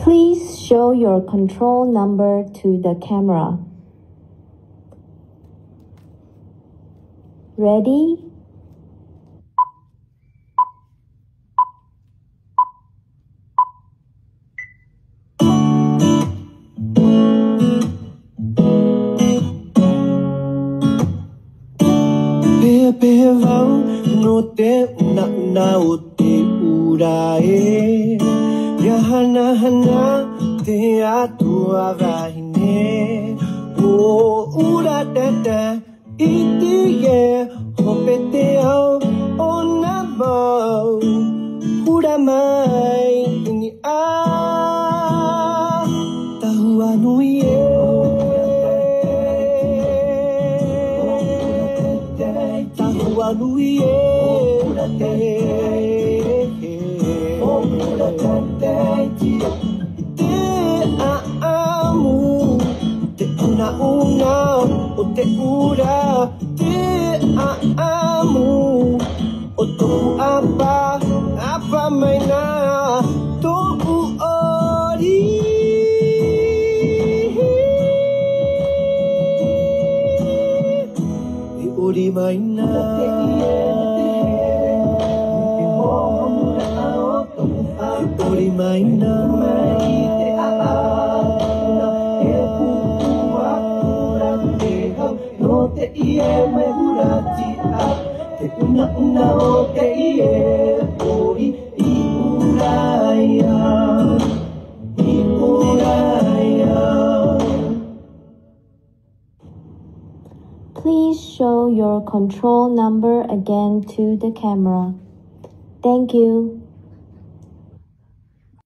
Please show your control number to the camera. Ready? Pepe vau no te una o te urae ya hana te atua vahine o ura tata iti ye hope te au ona mau ura mai ini a tahua nui e Lui amo te una o te ura te amo o tu apa mai na toku ori ori mai na ori mai na te aana e pua ora te hau no te ie mai urati a te una o te ie ori I uraia Please show your control number again to the camera. Thank you.